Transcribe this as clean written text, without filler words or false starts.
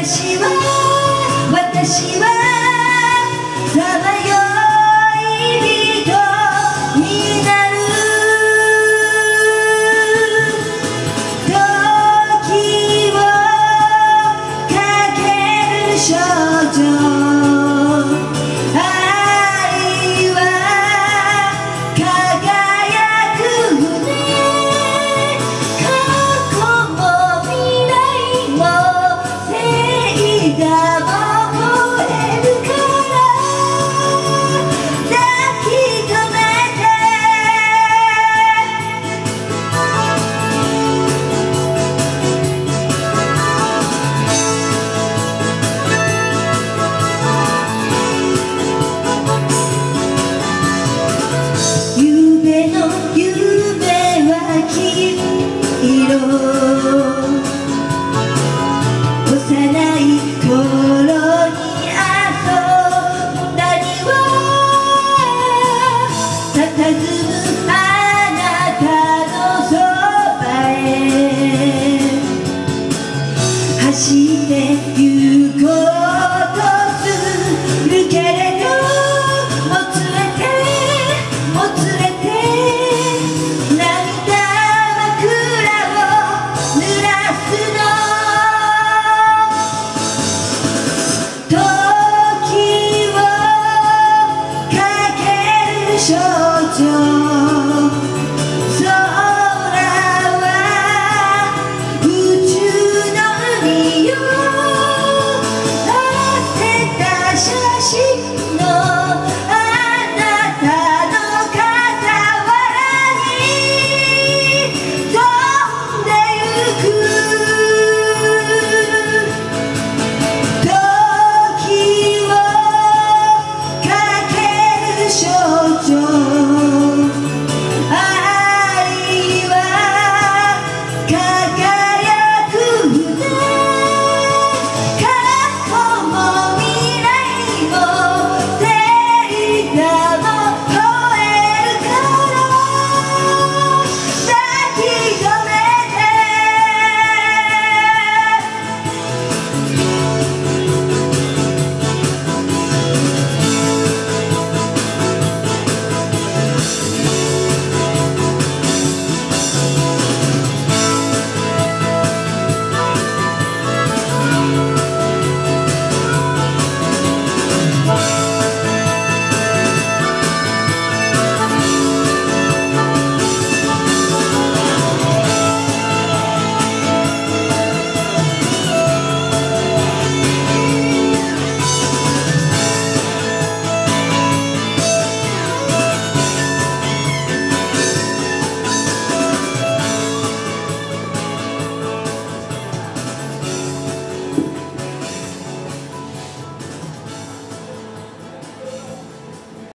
私はさまよい人になる時をかける少女愛は輝く船過去も未来も正義が幼い頃に遊んだには佇むあなたのそばへ走って行こうとするけれどもつれて涙枕を濡らすの時をかける少女空は宇宙の海よ汗だし